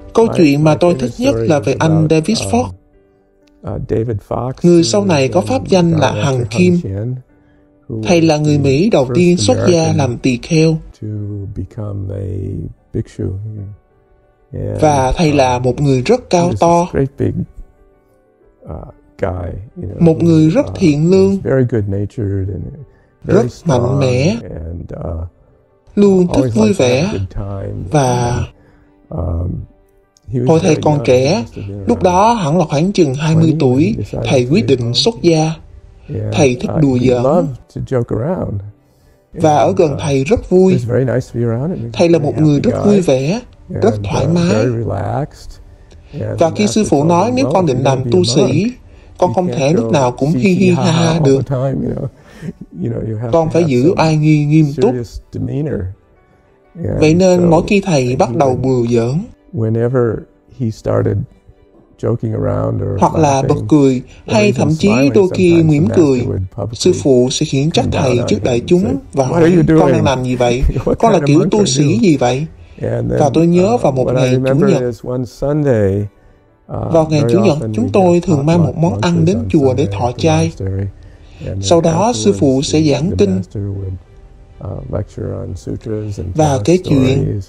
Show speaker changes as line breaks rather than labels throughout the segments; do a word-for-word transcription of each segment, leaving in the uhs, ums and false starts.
Câu chuyện mà tôi thích nhất là về anh David Fox, người sau này có pháp danh là Hằng Kim. Thầy là người Mỹ đầu tiên xuất gia làm tỳ kheo. Và thầy là một người rất cao to, một người rất thiện lương, rất mạnh mẽ, luôn thích vui vẻ. Và hồi thầy còn trẻ, lúc đó hẳn là khoảng chừng hai mươi tuổi, thầy quyết định xuất gia. Thầy thích đùa giỡn. Và ở gần thầy rất vui. Thầy là một người rất vui vẻ, rất thoải mái. Và khi sư phụ nói nếu con định làm tu sĩ, con không thể lúc nào cũng hi hi ha ha được. Con phải giữ oai nghi nghiêm túc. Vậy nên mỗi khi thầy bắt đầu đùa giỡn, hoặc là bật cười, hay thậm chí đôi khi mỉm cười, sư phụ sẽ khiển trách thầy trước đại chúng và hỏi, con đang làm gì vậy? Con là kiểu tu sĩ gì vậy? Và tôi nhớ vào một ngày Chủ nhật, vào ngày Chủ nhật chúng tôi thường mang một món ăn đến chùa để thọ chay. Sau đó sư phụ sẽ giảng kinh và kể chuyện.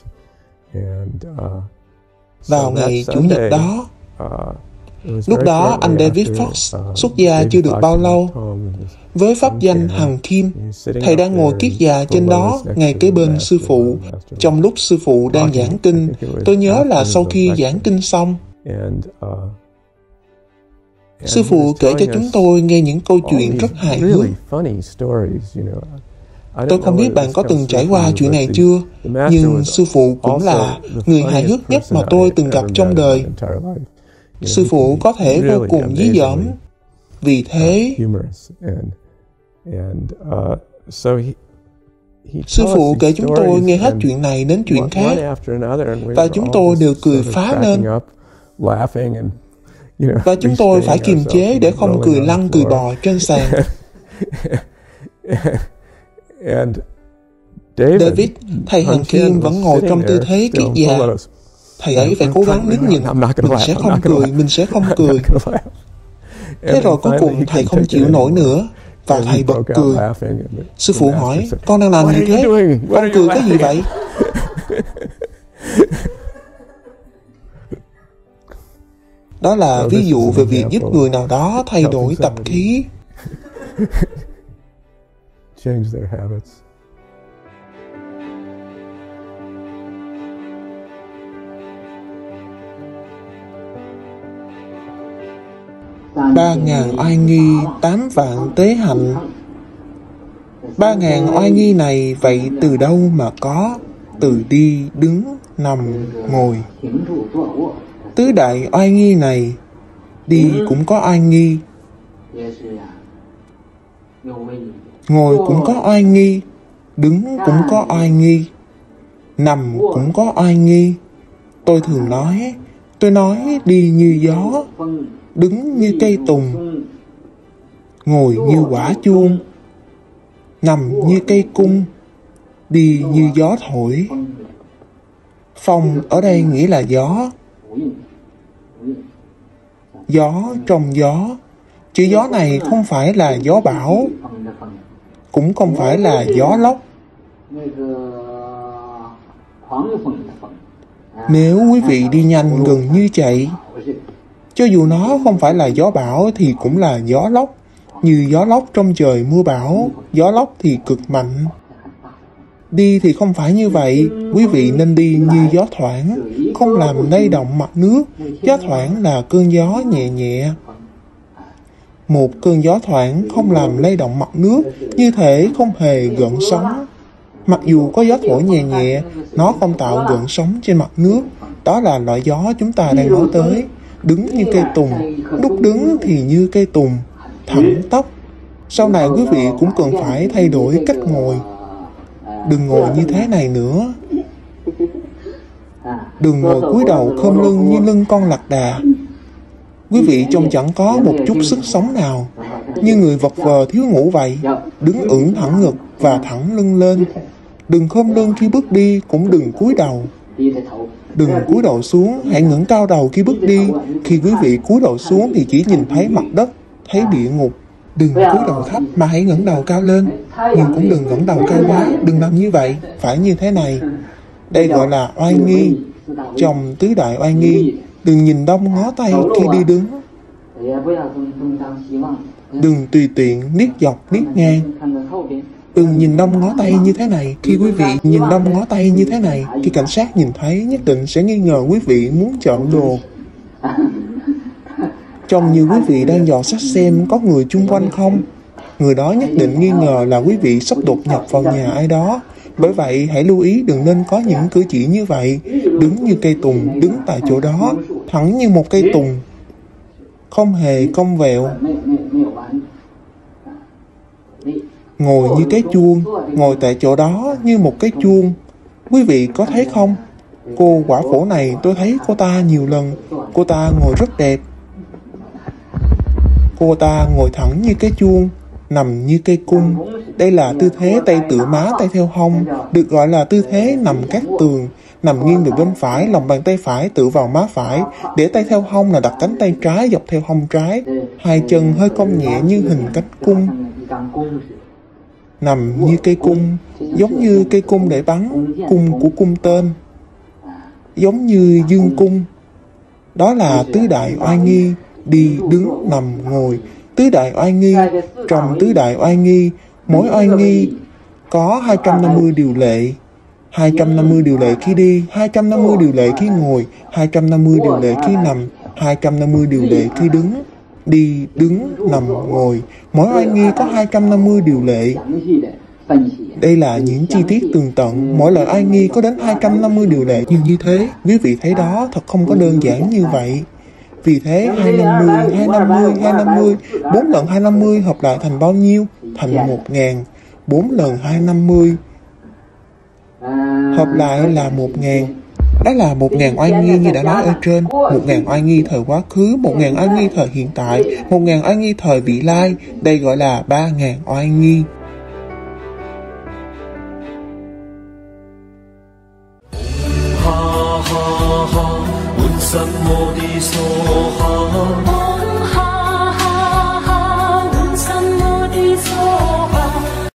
Vào ngày Chủ nhật đó, lúc đó anh David Fox xuất gia chưa được bao lâu. Với pháp danh Hằng Kim, thầy đang ngồi kiết già trên đó ngay kế bên sư phụ. Trong lúc sư phụ đang giảng kinh, tôi nhớ là sau khi giảng kinh xong, sư phụ kể cho chúng tôi nghe những câu chuyện rất hài hước. Tôi không biết bạn có từng trải qua chuyện này chưa, nhưng sư phụ cũng là người hài hước nhất mà tôi từng gặp trong đời. Sư phụ có thể vô cùng dí dỏm. Vì thế, sư phụ kể chúng tôi nghe hết chuyện này đến chuyện khác, và chúng tôi đều cười phá lên. Và chúng tôi phải kiềm chế để không cười lăn cười bò trên sàn. David, thầy Hằng Kim vẫn ngồi trong tư thế kiết già. Thầy ấy phải cố gắng nín nhịn. Mình sẽ không cười, mình sẽ không cười. Thế rồi cuối cùng thầy không chịu nổi nữa, và thầy bật cười. Sư phụ hỏi, con đang làm gì thế? Con cười cái gì vậy? Đó là ví dụ về việc giúp người nào đó thay đổi tập khí. Ba ngàn oai nghi, tám vạn tế hạnh. Ba ngàn oai nghi này vậy từ đâu mà có? Từ đi, đứng, nằm, ngồi. Tứ đại oai nghi này, đi cũng có oai nghi, ngồi cũng có oai nghi, đứng cũng có oai nghi, nằm cũng có oai nghi. Tôi thường nói, tôi nói đi như gió, đứng như cây tùng, ngồi như quả chuông, nằm như cây cung, đi như gió thổi. Phong ở đây nghĩa là gió. Gió trong gió. Chữ gió này không phải là gió bão, cũng không phải là gió lốc. Nếu quý vị đi nhanh gần như chạy, cho dù nó không phải là gió bão thì cũng là gió lốc. Như gió lốc trong trời mưa bão, gió lốc thì cực mạnh. Đi thì không phải như vậy, quý vị nên đi như gió thoảng, không làm lay động mặt nước. Gió thoảng là cơn gió nhẹ nhẹ. Một cơn gió thoảng không làm lay động mặt nước, như thể không hề gợn sóng. Mặc dù có gió thổi nhẹ nhẹ, nó không tạo gợn sóng trên mặt nước. Đó là loại gió chúng ta đang nói tới. Đứng như cây tùng, lúc đứng thì như cây tùng, thẳng tóc. Sau này quý vị cũng cần phải thay đổi cách ngồi. Đừng ngồi như thế này nữa. Đừng ngồi cúi đầu khom lưng như lưng con lạc đà. Quý vị trông chẳng có một chút sức sống nào, như người vật vờ thiếu ngủ vậy. Đứng ưỡn thẳng ngực và thẳng lưng lên. Đừng khom lưng khi bước đi, cũng đừng cúi đầu. Đừng cúi đầu xuống, hãy ngẩng cao đầu khi bước đi. Khi quý vị cúi đầu xuống thì chỉ nhìn thấy mặt đất, thấy địa ngục. Đừng cúi đầu thấp mà hãy ngẩng đầu cao lên. Nhưng cũng đừng ngẩng đầu cao quá, đừng làm như vậy, phải như thế này. Đây gọi là oai nghi. Trong tứ đại oai nghi, đừng nhìn đông ngó tây khi đi đứng. Đừng tùy tiện liếc dọc liếc ngang. Đừng nhìn đông ngó tây như thế này. Khi quý vị nhìn đông ngó tây như thế này, khi cảnh sát nhìn thấy nhất định sẽ nghi ngờ quý vị muốn trộm đồ. Trông như quý vị đang dò xét xem có người chung quanh không. Người đó nhất định nghi ngờ là quý vị sắp đột nhập vào nhà ai đó. Bởi vậy hãy lưu ý đừng nên có những cử chỉ như vậy. Đứng như cây tùng, đứng tại chỗ đó, thẳng như một cây tùng, không hề cong vẹo. Ngồi như cái chuông, ngồi tại chỗ đó như một cái chuông. Quý vị có thấy không? Cô quả phổ này tôi thấy cô ta nhiều lần. Cô ta ngồi rất đẹp. Cô ta ngồi thẳng như cái chuông, nằm như cây cung. Đây là tư thế tay tựa má tay theo hông, được gọi là tư thế nằm cát tường. Nằm nghiêng về bên phải, lòng bàn tay phải tựa vào má phải, để tay theo hông là đặt cánh tay trái dọc theo hông trái. Hai chân hơi cong nhẹ như hình cánh cung. Nằm như cây cung, giống như cây cung để bắn, cung của cung tên, giống như dương cung. Đó là tứ đại oai nghi, đi, đứng, nằm, ngồi. Tứ đại oai nghi, trong tứ đại oai nghi, mỗi oai nghi có hai trăm năm mươi điều lệ. hai trăm năm mươi điều lệ khi đi, hai trăm năm mươi điều lệ khi ngồi, hai trăm năm mươi điều lệ khi nằm, hai trăm năm mươi điều lệ khi đứng. Đi, đứng, nằm, ngồi, mỗi oai nghi có hai trăm năm mươi điều lệ. Đây là những chi tiết tường tận, mỗi loại oai nghi có đến hai trăm năm mươi điều lệ. Nhưng như thế, quý vị thấy đó thật không có đơn giản như vậy. Vì thế, hai trăm năm mươi, hai trăm năm mươi, hai trăm năm mươi, bốn lần hai trăm năm mươi hợp lại thành bao nhiêu? Thành một ngàn. bốn lần hai trăm năm mươi hợp lại là một ngàn. Đó là một ngàn oai nghi như đã nói ở trên. Một ngàn oai nghi thời quá khứ, một ngàn oai nghi thời hiện tại, một ngàn oai nghi thời vị lai. Đây gọi là ba ngàn oai nghi. Ha ha ha,